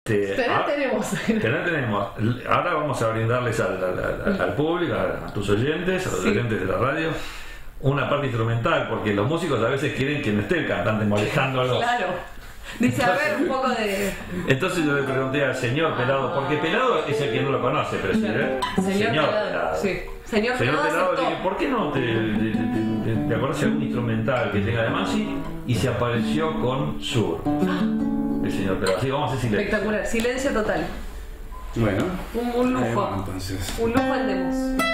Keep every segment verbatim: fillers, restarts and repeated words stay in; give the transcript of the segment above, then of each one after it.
Este, Tener ah, tenemos. tener tenemos. Ahora vamos a brindarles al, al, al, al público, a, a tus oyentes, a los Sí. oyentes de la radio, una parte instrumental, porque los músicos a veces quieren que no esté el cantante molestándolos. Claro. Dice, a ver, un poco de... Entonces yo le pregunté al señor Pelado, porque Pelado es el que no lo conoce, pero sí, ¿eh? Señor, Pelado. Sí. Señor, Señor Pelado Pelado, le aceptó. dije, ¿por qué no te, te, te, te, te acordás de algún instrumental que tenga de Mansi? Y se apareció con Sur. El señor Pelado. Así vamos a hacer silencio. Espectacular, silencio total. Bueno, Un, un ahí lujo. va, entonces. Un lujo al demos.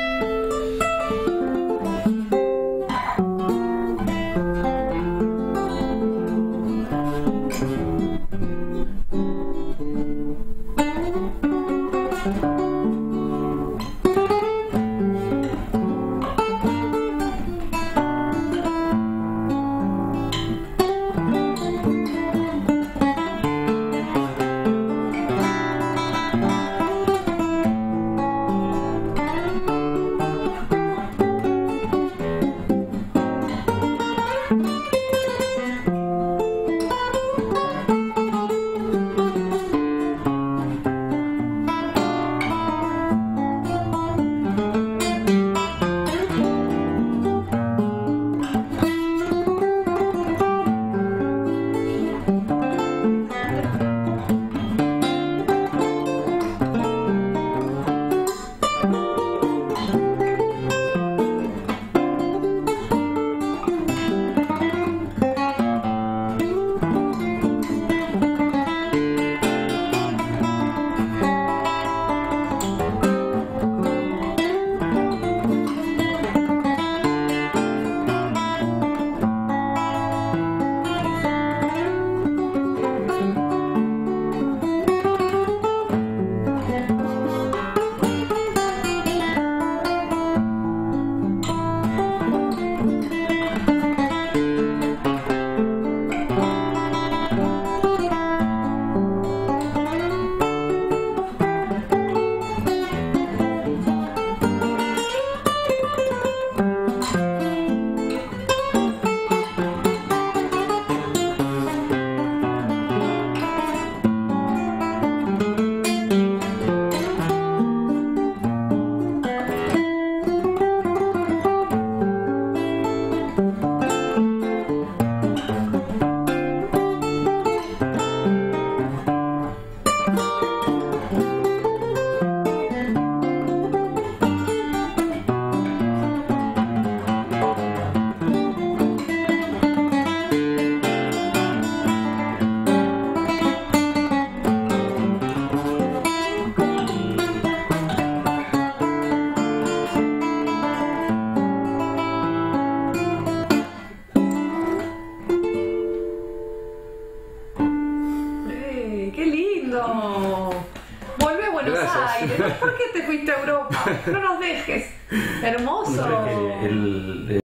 Volvé a Buenos Gracias. Aires. ¿Por qué te fuiste a Europa? No nos dejes. Hermoso. El, el,